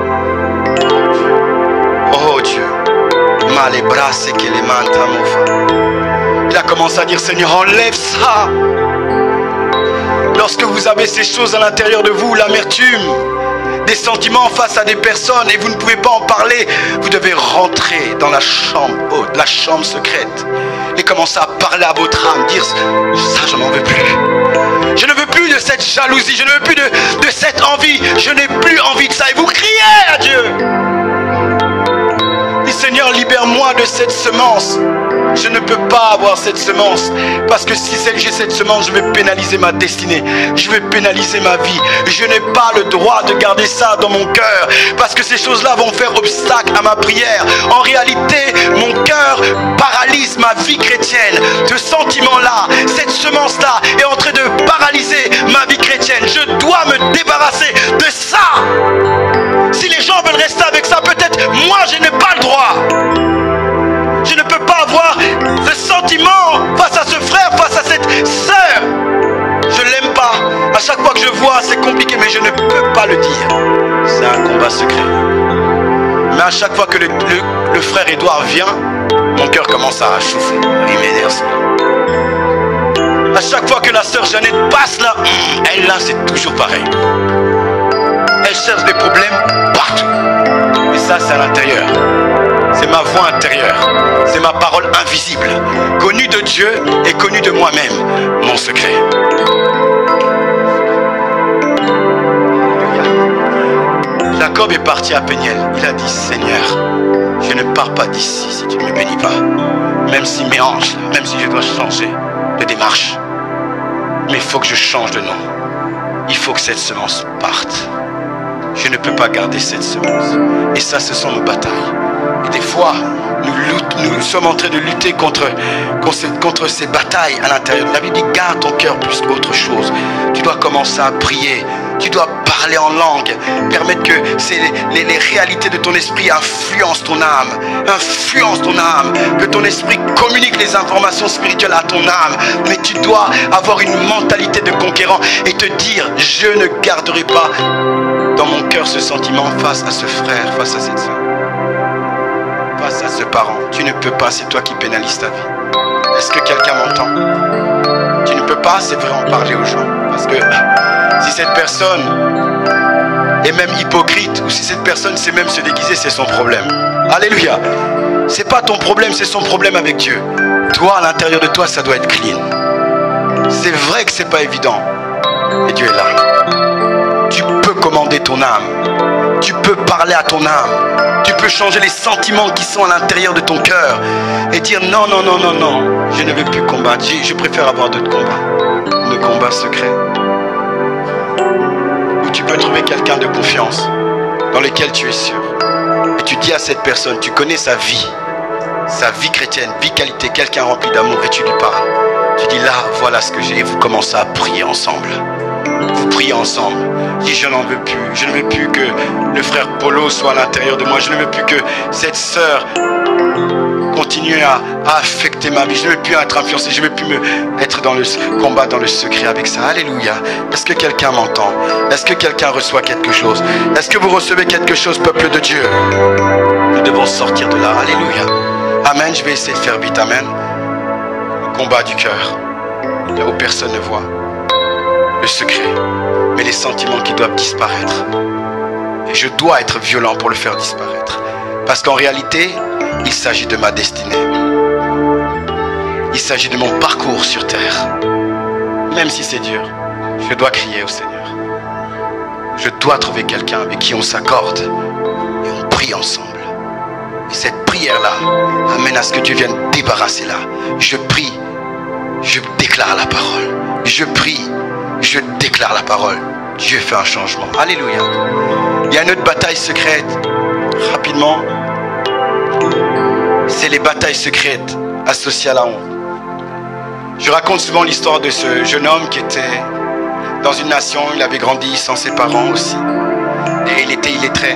Oh Dieu. Il a commencé à dire, Seigneur, enlève ça. Lorsque vous avez ces choses à l'intérieur de vous, l'amertume, des sentiments face à des personnes et vous ne pouvez pas en parler, vous devez rentrer dans la chambre haute, la chambre secrète, et commencer à parler à votre âme, dire, ça je n'en veux plus. Je ne veux plus de cette jalousie, je ne veux plus de cette envie, je n'ai plus envie de ça. Et vous criez à Dieu. Seigneur, libère-moi de cette semence. Je ne peux pas avoir cette semence. Parce que si j'ai cette semence, je vais pénaliser ma destinée. Je vais pénaliser ma vie. Je n'ai pas le droit de garder ça dans mon cœur. Parce que ces choses-là vont faire obstacle à ma prière. En réalité, mon cœur paralyse ma vie chrétienne. Ce sentiment-là, cette semence-là est en train de paralyser ma vie chrétienne. Je dois me débarrasser de ça. Si les gens veulent rester avec ça, peut-être moi je n'ai pas le droit. Je ne peux pas avoir ce sentiment face à ce frère, face à cette sœur. Je ne l'aime pas. À chaque fois que je vois, c'est compliqué, mais je ne peux pas le dire. C'est un combat secret. Mais à chaque fois que le frère Édouard vient, mon cœur commence à chauffer. Il m'énerve. À chaque fois que la sœur Jeannette passe là, elle là, c'est toujours pareil. Elle cherche des problèmes partout. Mais ça, c'est à l'intérieur. C'est ma voix intérieure. C'est ma parole invisible. Connue de Dieu et connue de moi-même. Mon secret. Jacob est parti à Péniel. Il a dit, Seigneur, je ne pars pas d'ici si tu ne me bénis pas. Même si mes hanches, même si je dois changer de démarche. Mais il faut que je change de nom. Il faut que cette semence parte. Je ne peux pas garder cette semence. Et ça, ce sont nos batailles. Et des fois, nous sommes en train de lutter contre ces batailles à l'intérieur. La Bible dit, garde ton cœur plus qu'autre chose. Tu dois commencer à prier. Tu dois parler en langue. Permettre que les réalités de ton esprit influencent ton âme. Influencent ton âme. Que ton esprit communique les informations spirituelles à ton âme. Mais tu dois avoir une mentalité de conquérant et te dire, je ne garderai pas dans mon cœur ce sentiment face à ce frère, face à cette soeur, face à ce parent. Tu ne peux pas, c'est toi qui pénalises ta vie. Est-ce que quelqu'un m'entend? Tu ne peux pas, c'est vrai, en parler aux gens. Parce que si cette personne est même hypocrite, ou si cette personne sait même se déguiser, c'est son problème. Alléluia. C'est pas ton problème, c'est son problème avec Dieu. Toi, à l'intérieur de toi, ça doit être clean. C'est vrai que c'est pas évident. Et Dieu est là. Tu peux commander ton âme. Tu peux parler à ton âme. Tu peux changer les sentiments qui sont à l'intérieur de ton cœur. Et dire non, non, non, non, non. Je ne veux plus combattre. Je préfère avoir d'autres combats. Nos combats secrets. Où tu peux trouver quelqu'un de confiance. Dans lequel tu es sûr. Et tu dis à cette personne, tu connais sa vie chrétienne, vie qualité, quelqu'un rempli d'amour, et tu lui parles. Tu dis là, voilà ce que j'ai, et vous commencez à prier ensemble. Vous priez ensemble. Dis, je n'en veux plus. Je ne veux plus que le frère Polo soit à l'intérieur de moi. Je ne veux plus que cette sœur continue à affecter ma vie. Je ne veux plus être influencé. Je ne veux plus être dans le combat, dans le secret avec ça. Alléluia. Est-ce que quelqu'un m'entend? Est-ce que quelqu'un reçoit quelque chose? Est-ce que vous recevez quelque chose, peuple de Dieu? Nous devons sortir de là. Alléluia. Amen. Je vais essayer de faire vite. Amen. Le combat du cœur. Là où personne ne voit. Le secret. Mais les sentiments qui doivent disparaître. Et je dois être violent pour le faire disparaître. Parce qu'en réalité, il s'agit de ma destinée. Il s'agit de mon parcours sur terre. Même si c'est dur, je dois crier au Seigneur. Je dois trouver quelqu'un avec qui on s'accorde. Et on prie ensemble. Et cette prière-là amène à ce que Dieu vienne débarrasser là. Je prie, je déclare la parole. Je prie, je déclare la parole. Dieu fait un changement. Alléluia. Il y a une autre bataille secrète. Rapidement. C'est les batailles secrètes associées à la honte. Je raconte souvent l'histoire de ce jeune homme qui était dans une nation. Il avait grandi sans ses parents aussi. Et il était illettré.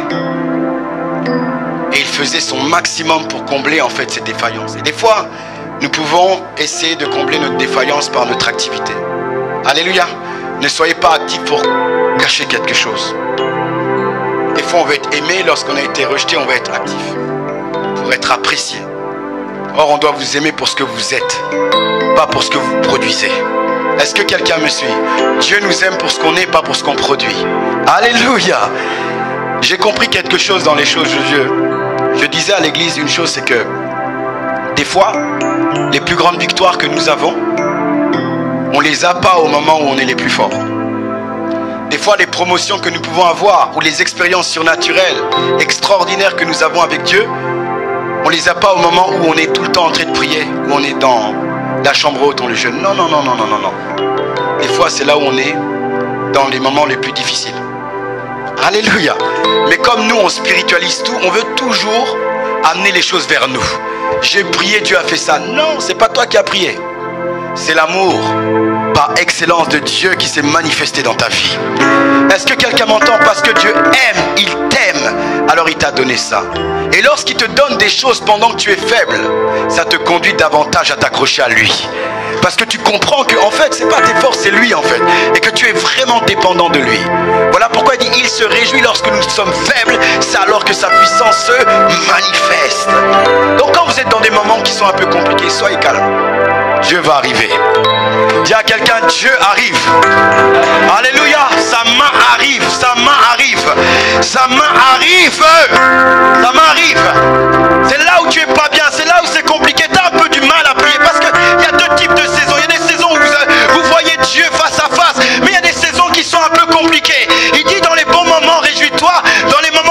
Et il faisait son maximum pour combler en fait ses défaillances. Et des fois, nous pouvons essayer de combler notre défaillance par notre activité. Alléluia. Ne soyez pas actifs pour cacher quelque chose. Des fois, on veut être aimé. Lorsqu'on a été rejeté, on va être actif. Pour être apprécié. Or, on doit vous aimer pour ce que vous êtes. Pas pour ce que vous produisez. Est-ce que quelqu'un me suit? Dieu nous aime pour ce qu'on est, pas pour ce qu'on produit. Alléluia. J'ai compris quelque chose dans les choses de Dieu. Je disais à l'église une chose, c'est que des fois, les plus grandes victoires que nous avons, on ne les a pas au moment où on est les plus forts. Des fois, les promotions que nous pouvons avoir, ou les expériences surnaturelles, extraordinaires que nous avons avec Dieu, on ne les a pas au moment où on est tout le temps en train de prier, où on est dans la chambre haute, on le jeûne. Non, non, non, non, non, non, non. Des fois, c'est là où on est dans les moments les plus difficiles. Alléluia. Mais comme nous, on spiritualise tout, on veut toujours amener les choses vers nous. J'ai prié, Dieu a fait ça. Non, c'est pas toi qui as prié. C'est l'amour par excellence de Dieu qui s'est manifesté dans ta vie. Est-ce que quelqu'un m'entend? Parce que Dieu aime, il t'aime, alors il t'a donné ça. Et lorsqu'il te donne des choses pendant que tu es faible, ça te conduit davantage à t'accrocher à lui. Parce que tu comprends que en fait, c'est pas tes forces, c'est lui en fait. Et que tu es vraiment dépendant de lui. Voilà pourquoi il dit, il se réjouit lorsque nous sommes faibles, c'est alors que sa puissance se manifeste. Donc quand vous êtes dans des moments qui sont un peu compliqués, soyez calme. Dieu va arriver. Dis à quelqu'un, Dieu arrive. Alléluia, sa main arrive, sa main arrive. Sa main arrive. Sa main arrive. C'est là où tu es pas bien, c'est là où c'est compliqué. Tu as un peu du mal à prier parce qu'il y a deux types de saisons. Il y a des saisons où vous voyez Dieu face à face, mais il y a des saisons qui sont un peu compliquées. Il dit dans les bons moments, réjouis-toi. Dans les moments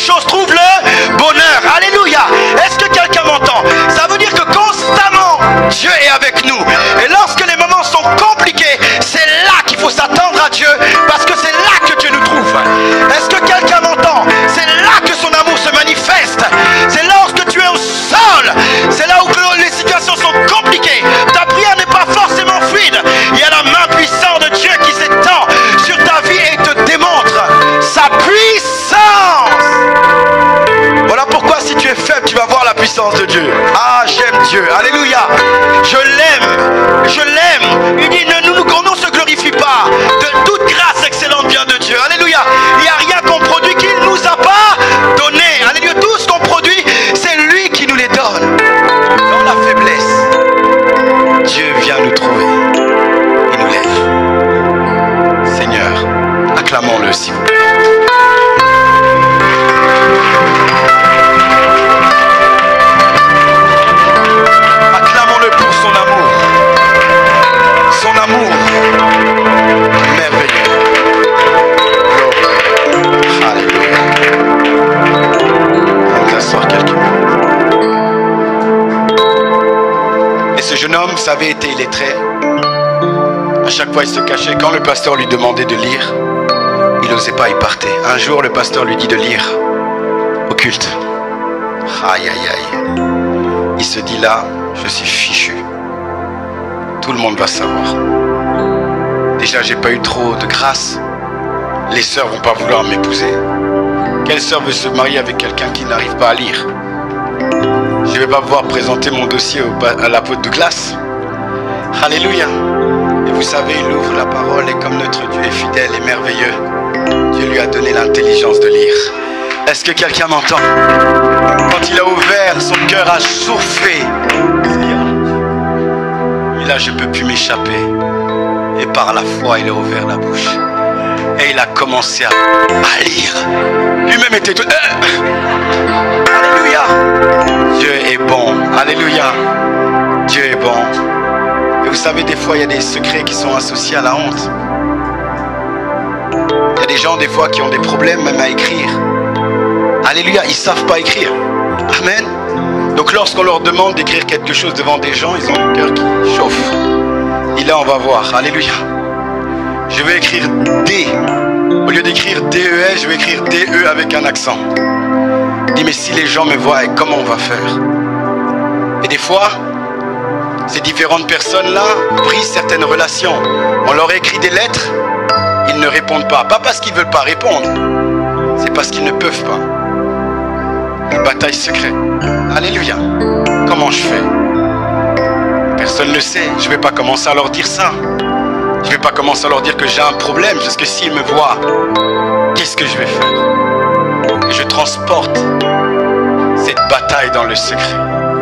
choses trouvent le bonheur. Alléluia. Est-ce que quelqu'un m'entend? Ça veut dire que constamment, Dieu est avec nous. Et lorsque les moments sont compliqués, c'est là qu'il faut s'attendre à Dieu, parce que c'est là que Dieu nous trouve. Est-ce que quelqu'un m'entend? C'est là que son amour se manifeste. C'est lorsque tu es au sol. C'est là où les situations sont compliquées. Ta prière n'est pas forcément fluide. Il y a la main puissante de Dieu qui s'étend sur ta vie et te démontre sa puissance. Voilà pourquoi si tu es faible, tu vas voir la puissance de Dieu. Ah, j'aime Dieu. Alléluia. Je l'aime. Je l'aime. Il dit, on ne se glorifie pas de toute grâce excellente vient de Dieu. Alléluia. Il n'y a rien qu'on produit qu'il ne nous a pas donné. Alléluia. Tout ce qu'on produit, c'est lui qui nous les donne. Dans la faiblesse, Dieu vient nous trouver. Il nous lève. Seigneur, acclamons-le s'il vous plaît. Acclamons-le pour son amour. Son amour merveilleux. Alléluia. On va s'asseoir quelques minutes. Et ce jeune homme, vous savez, était illettré. À chaque fois, il se cachait. Quand le pasteur lui demandait de lire, il n'osait pas, il partait. Un jour, le pasteur lui dit de lire au culte. Aïe, aïe, aïe. Il se dit là, je suis fichu. Tout le monde va savoir. Déjà, j'ai pas eu trop de grâce. Les sœurs vont pas vouloir m'épouser. Quelle sœur veut se marier avec quelqu'un qui n'arrive pas à lire? Je vais pas pouvoir présenter mon dossier à l'apôtre Douglas. Alléluia. Et vous savez, il ouvre la parole et comme notre Dieu est fidèle et merveilleux, Dieu lui a donné l'intelligence de lire. Est-ce que quelqu'un m'entend? Quand il a ouvert, son cœur a chauffé. Et là, je ne peux plus m'échapper. Et par la foi, il a ouvert la bouche. Et il a commencé à lire. Lui-même était tout... Alléluia. Dieu est bon. Alléluia. Dieu est bon. Et vous savez, des fois, il y a des secrets qui sont associés à la honte. Il y a des gens, des fois, qui ont des problèmes même à écrire. Alléluia, ils ne savent pas écrire. Amen. Donc lorsqu'on leur demande d'écrire quelque chose devant des gens, ils ont le cœur qui chauffe. Et là, on va voir. Alléluia. Je vais écrire D. Au lieu d'écrire D-E-S, je vais écrire D-E avec un accent. Je dis, mais si les gens me voient, comment on va faire? Et des fois, ces différentes personnes-là brisent certaines relations. On leur écrit des lettres, ils ne répondent pas. Pas parce qu'ils ne veulent pas répondre, c'est parce qu'ils ne peuvent pas. Une bataille secrète. Alléluia. Comment je fais? Personne ne le sait. Je ne vais pas commencer à leur dire ça. Je ne vais pas commencer à leur dire que j'ai un problème, parce que s'ils me voient, qu'est-ce que je vais faire? Et je transporte cette bataille dans le secret.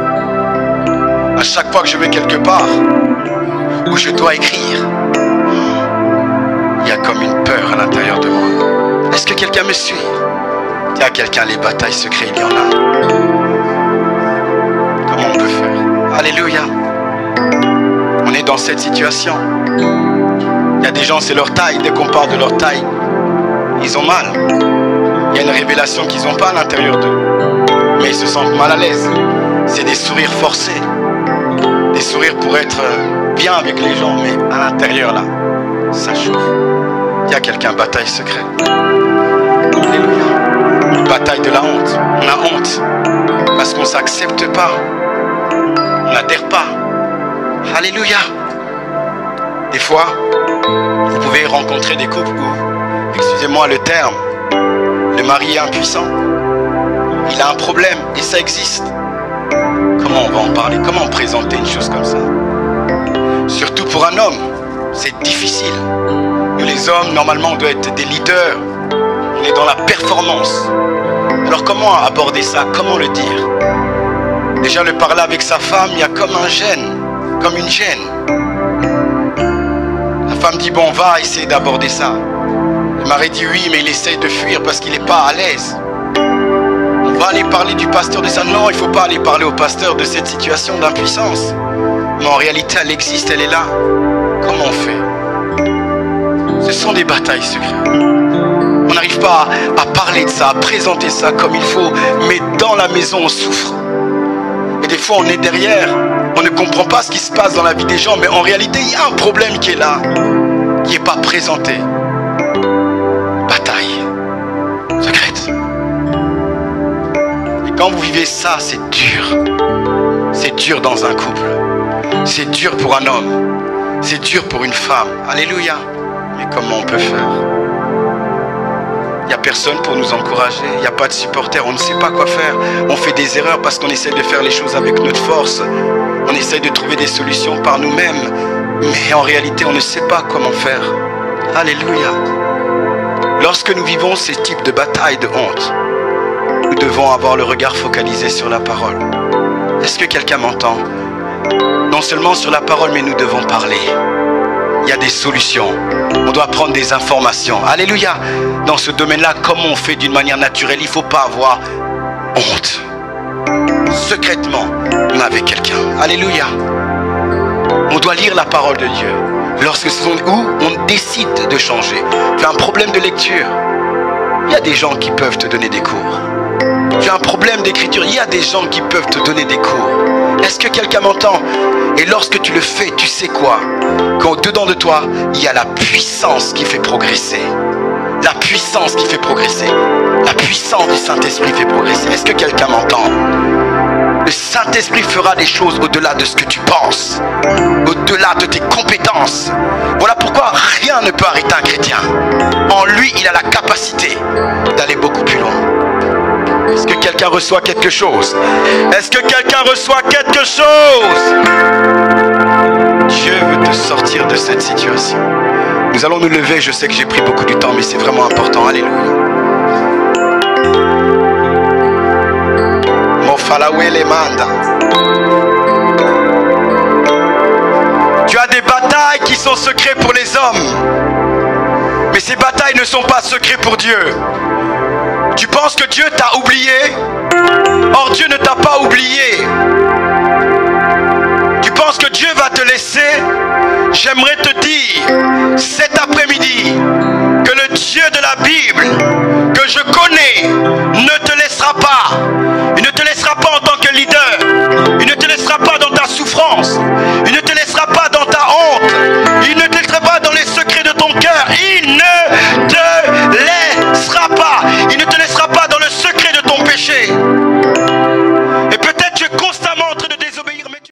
À chaque fois que je vais quelque part où je dois écrire, il y a comme une peur à l'intérieur de moi. Est-ce que quelqu'un me suit? Il y a quelqu'un, les batailles secrètes, il y en a. Comment on peut faire? Alléluia. On est dans cette situation. Il y a des gens, c'est leur taille. Dès qu'on parle de leur taille, ils ont mal. Il y a une révélation qu'ils n'ont pas à l'intérieur d'eux. Mais ils se sentent mal à l'aise. C'est des sourires forcés. Des sourires pour être bien avec les gens. Mais à l'intérieur, là, ça chauffe. Il y a quelqu'un, bataille secrète. Alléluia. Une bataille de la honte. On a honte. Parce qu'on ne s'accepte pas. On n'adhère pas. Alléluia. Des fois, vous pouvez rencontrer des couples où, excusez-moi le terme, le mari est impuissant. Il a un problème et ça existe. Comment on va en parler? Comment présenter une chose comme ça? Surtout pour un homme, c'est difficile. Nous les hommes, normalement, on doit être des leaders. On est dans la performance. Alors comment aborder ça? Comment le dire? Déjà le parler avec sa femme, il y a comme un gêne, comme une gêne. La femme dit bon, on va essayer d'aborder ça. Le mari dit oui, mais il essaye de fuir parce qu'il n'est pas à l'aise. On va aller parler du pasteur de ça. Non, il ne faut pas aller parler au pasteur de cette situation d'impuissance. Mais en réalité, elle existe, elle est là. Comment on fait? Ce sont des batailles secrètes. On n'arrive pas à parler de ça, à présenter ça comme il faut, mais dans la maison on souffre. Et des fois on est derrière, on ne comprend pas ce qui se passe dans la vie des gens, mais en réalité il y a un problème qui est là, qui n'est pas présenté. Bataille secrète. Et quand vous vivez ça, c'est dur. C'est dur dans un couple. C'est dur pour un homme. C'est dur pour une femme. Alléluia. Mais comment on peut faire? Il n'y a personne pour nous encourager. Il n'y a pas de supporters. On ne sait pas quoi faire. On fait des erreurs parce qu'on essaie de faire les choses avec notre force. On essaie de trouver des solutions par nous-mêmes. Mais en réalité, on ne sait pas comment faire. Alléluia. Lorsque nous vivons ces types de batailles de honte, nous devons avoir le regard focalisé sur la parole. Est-ce que quelqu'un m'entend? Non seulement sur la parole, mais nous devons parler. Il y a des solutions. On doit prendre des informations. Alléluia. Dans ce domaine-là, comme on fait d'une manière naturelle, il ne faut pas avoir honte. Secrètement, on est avec quelqu'un. Alléluia. On doit lire la parole de Dieu. Lorsque on décide de changer. Tu as un problème de lecture. Il y a des gens qui peuvent te donner des cours. Tu as un problème d'écriture. Il y a des gens qui peuvent te donner des cours. Est-ce que quelqu'un m'entend? Et lorsque tu le fais, tu sais quoi? Qu'au-dedans de toi, il y a la puissance qui fait progresser. La puissance qui fait progresser. La puissance du Saint-Esprit fait progresser. Est-ce que quelqu'un m'entend? Le Saint-Esprit fera des choses au-delà de ce que tu penses. Au-delà de tes compétences. Voilà pourquoi rien ne peut arrêter un chrétien. En lui, il a la capacité d'aller beaucoup plus loin. Est-ce que quelqu'un reçoit quelque chose? Est-ce que quelqu'un reçoit quelque chose? Dieu veut te sortir de cette situation. Nous allons nous lever. Je sais que j'ai pris beaucoup de temps, mais c'est vraiment important. Alléluia. Tu as des batailles qui sont secrètes pour les hommes, mais ces batailles ne sont pas secrètes pour Dieu. Tu penses que Dieu t'a oublié? Or Dieu ne t'a pas oublié. Tu penses que Dieu va te laisser? J'aimerais te dire cet après-midi que le Dieu de la Bible que je connais ne te